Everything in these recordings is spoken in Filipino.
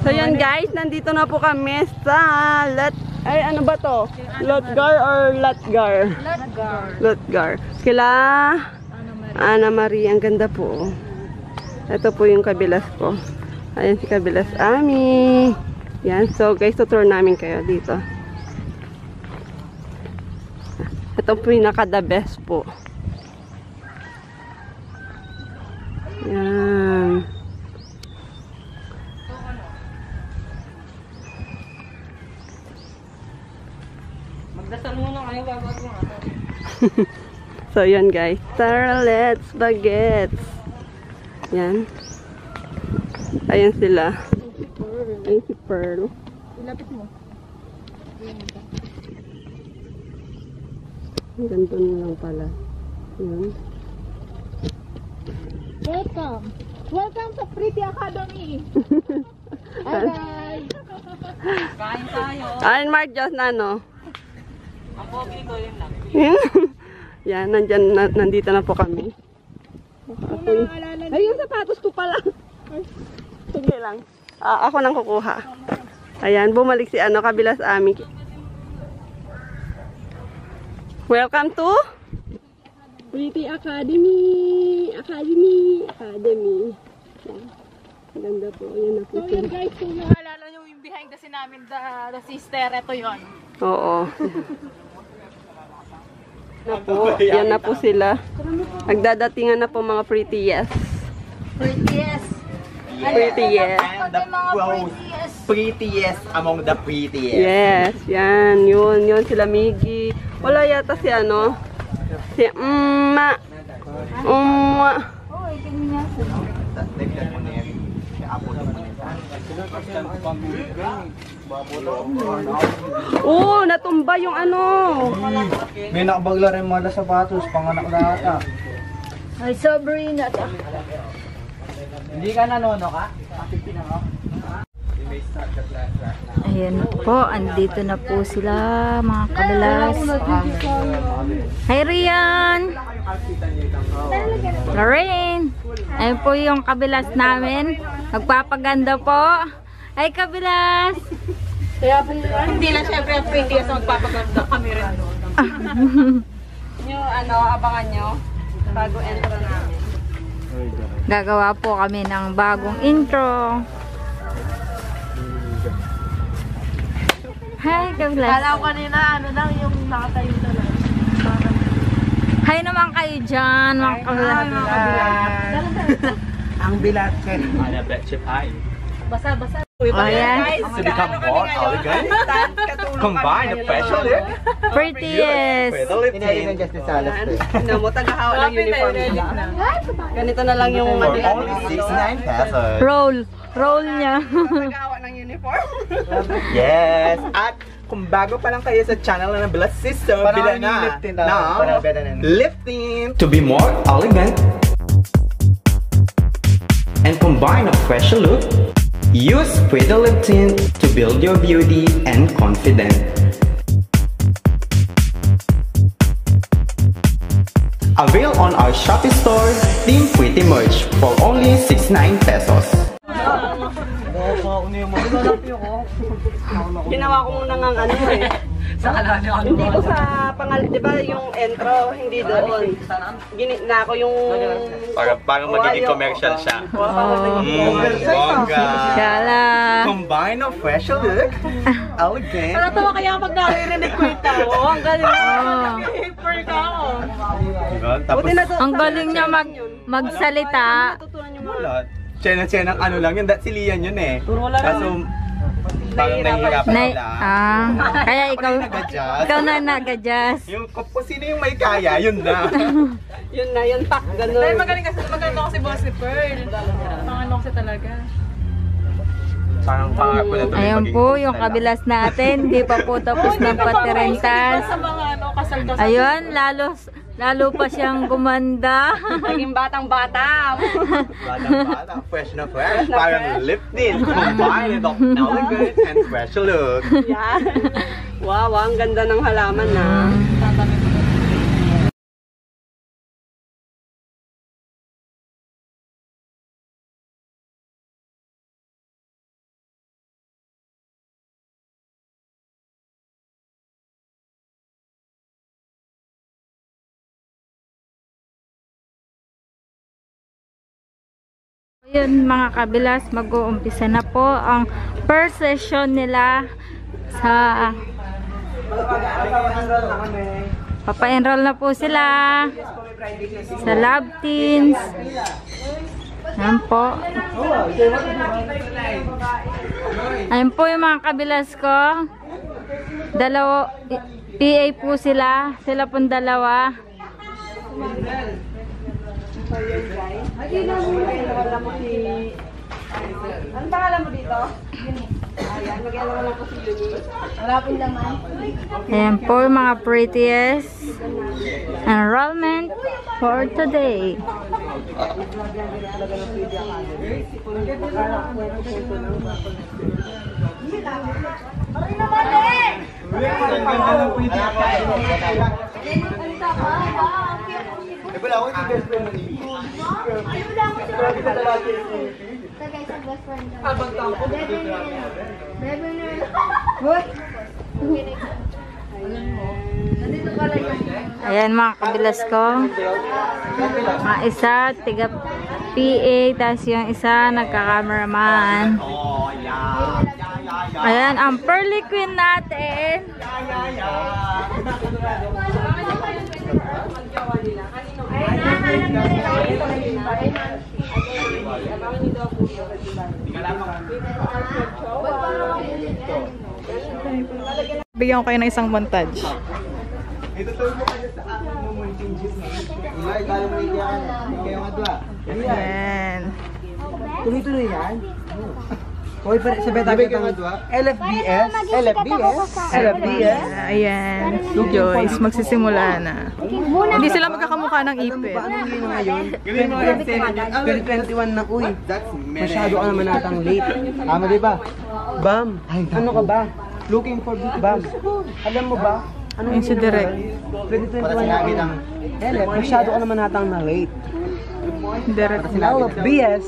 So yan guys, nandito na po kami sa ano ba to? Lotgar or Latgar? Lotgar. Kila Ana Marie, ang ganda po. Ito po yung kabilas ko. Ayan si kabilas Ami. Yan, so guys, tutur namin kayo dito. Ito po yung naka-the best po. Yan. Magdasal muna kayo bago mo ito. So yan guys, tara let's bagets. Yan. Ayan sila. Ayan si Pearl. Ilapit mo. Ganito na lang pala. Yan. Welcome. Welcome sa Pretty Academy. Hi guys. Kain tayo. Ayan Mark Diyos na no. Ang pogi ko yun lang. Yan, nandito na po kami. Ay, yung sapatos ko pala. Sige lang. Ako nang kukuha. Ayan, bumalik si kabilas Ami. Welcome to Pretty Academy. Academy. Yan. Ganda po. Ayan na po. So yun guys, kung naalala nyo yung behind the scene namin, the sister, ito yun. Oo. Na po, yan na po sila. Nagdadatingan na po mga prettiest. Prettiest. Prettiest. And the prettiest among the prettiest. Yes, yan. Yun sila Miggy. Wala yata si si Umma. Umma. Natumba yung May nakabagla rin mga sapatos, panganak na ata. Ay, Sabrina. Hindi ka nanono ka? Ayan po, andito na po sila mga kabilas. Hi Rian! Lorraine! Ayan po yung kabilas namin. Magpapaganda po. Ay kabilas! Hindi lang syempre ang prettiest na magpapaganda kami rin. yung abangan nyo bago intro namin. Gagawa po kami ng bagong intro. Hi kabilas! Kala ko kanina lang yung nakatayo na lang. Hi naman kayo dyan mga kabilas. Ang bilat ka rin. Ana bet chip high. Basa-basa. Ayan. To become more elegant, combine a special look. Prettiest. Inayin ng Justice Salas. Mo tagahawa ng uniform nila. Ganito na lang yung For only 69 pesos. Roll niya. tagahawa ng uniform. Yes. At kung bago pa lang kayo sa channel na Blood Sister, bila na lifting to be more elegant and combine a fresh look. Use Pretty Lip Tint to build your beauty and confidence. Avail on our Shopee store, Team Pretty Merch for only 69 pesos. Ginawa ko muna ng Sa kalala ko. Hindi ko sa di ba yung intro, hindi doon. Na ako yung Parang magiging commercial siya. Bongga. Shala. Combine a fresh look, elegant. Natawa kaya pag naririnig ko ito. Ang galing mo. Hyper ka ako. Tapos, Ang galing niya magsalita. wala. Tsena-tsena lang yun. Si Lian yun eh. Kaso, parang nahihirapan sila. Kaya ikaw na nag-adjust. Yung kung sino yung may kaya, yun na. yun pak, Dahil gano'n. magaling kasi boss ni Pearl. Pangano kasi talaga. Parang pangarap ko na tuloy Ayan maging po yung host na lang. kabilas natin. Hindi pa po tapos ng patirentas. Sa mga kasal-kasal. Ayun, lalo pa siyang gumanda. Naging batang-bata. Batang-bata, fresh na fresh. Parang lifting, combined of elegant and fresh look. Yan. Wow, ang ganda ng halaman na. Yun mga kabilas, mag-uumpisa na po ang first session nila sa papa-enroll na po sila sa Love Teens. Ayan po. Ayan po yung mga kabilas ko. Dalawa, PA po sila. Sila pong dalawa. Ano pangalan mo dito? Ayan, mag-alala lang po si Yuni. Harapin naman. Ayan po yung mga prettiest enrollment for today. Ayan mga kabilas ko. Mga isa, tiga PA, tapos yung isa, nagka-cameraman. Ayan, ang pearly queen natin. Bigyan ko kayo ng isang montage. Ayan. Tuloy-tuloy yan. Okay, sa beta kitang LFBS. LFBS. Ayan. Si Joyce, magsisimula na. Hindi sila magkakamukha ng ipit. Paano yun ngayon? 2021 na, uy. Masyado ka naman natang late. Tama, di ba? Bam, ano ka ba? Looking for beauty. Bam, alam mo ba? Ano Yun si Direk. 2021 na, uy. Masyado ka naman natang na late. Direct. LFBS.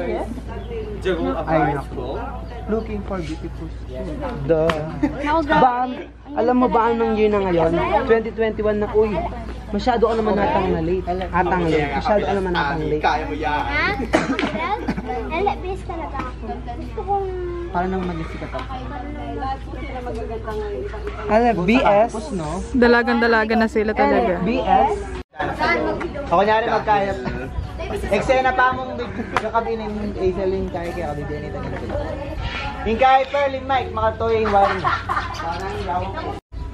Ay, nako. Looking for beautiful. Duh. Bam, alam mo ba anong year na ngayon? 2021 na, uy. Masyado ka naman natang na late. Atang late. Masyado ka naman natang late. Ha? LFBS talaga ako. Gusto kong... Para nang mag-isip ka pa. LFBS? Dalagan-dalaga na sila talaga. LFBS? O kunyari magkaya. Eksena pa mong kakabinin yung Aiselin kaya kaya kabibinin ito nila. Yung kaya Perlin Mike, makatoy yung wiring. Parang yawang ko.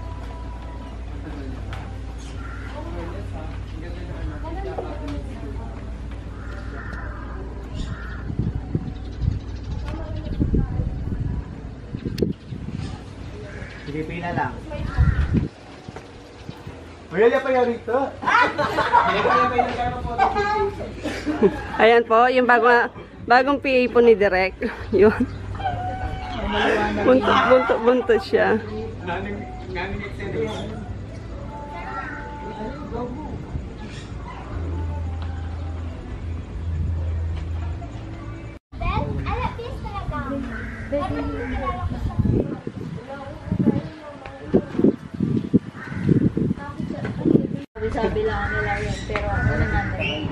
Sige, pina lang. Marilya pa yung rito. Ayan po, yung bagong PA po ni Direk. Yun. Buntot siya. LFBS talaga ako. Ano yung kilala ko sa... Sabi lang nila yun, pero ako na natin.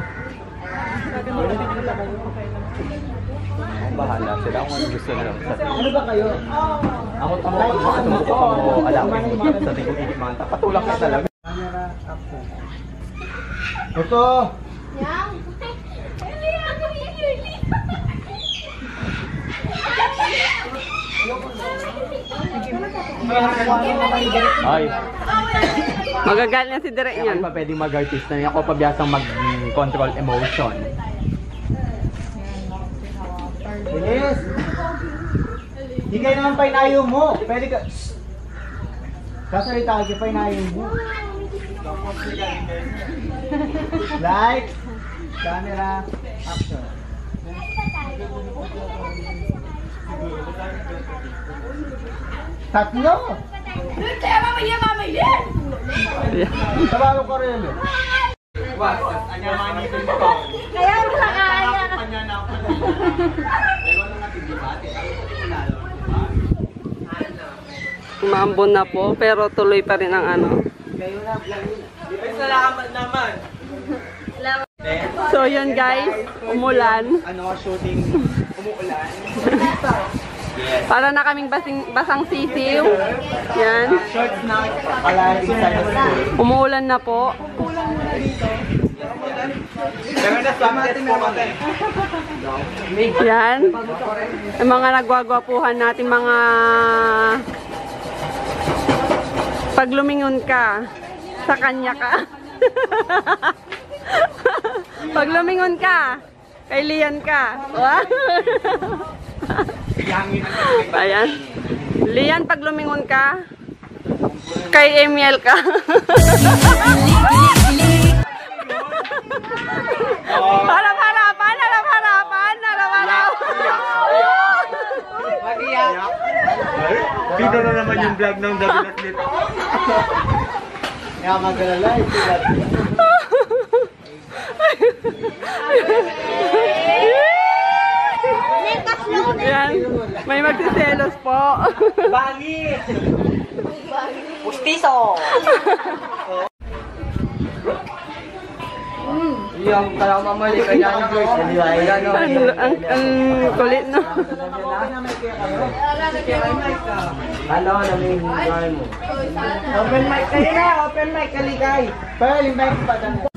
Bahala sila kung ano gusto nila sa Ano ba kayo? Ako gusto mo alawin mo sa tingin ko man. Patulak na talaga. Camera action. Ito! Yang? Ay, Magagalit na si Direk ako niyan. pa pwedeng mag-artista niya. Ako pabiyasang mag-control emotion. Bilis! Di kayo naman painayo mo. Pwede ka... Kasalita ka, painayo mo. Light! Camera action. Tatlo! Sabalo ka rin. Kaya mo lang kaya. Umambon na po, pero tuloy pa rin ang ano. So So yun guys, umulan. Ano, shooting, umuulan. Para na kaming basang sisiw. Yan. Shorts na, kalating sa school. Umuulan na po. Pero na-sunset po kami. Yan. Yung mga nagwagwapuhan natin, mga pag lumingon ka, sa kanya ka. Pag lumingon ka, kay Lian ka. Ayan. Lian, pag lumingon ka, kay Emiel ka. Harap-harapan. Mag-iyak. Bida na naman yung vlog ng Dabilat dito. Kaya mag-alala, ito Yan. May magsiselos po. Bangit! Pustiso! Yung kaya mamali ka yan, Ang kulit, no? Ano na may hingay mo? Open mic kayo na! Open mic, kaligay! Pero yung mic pa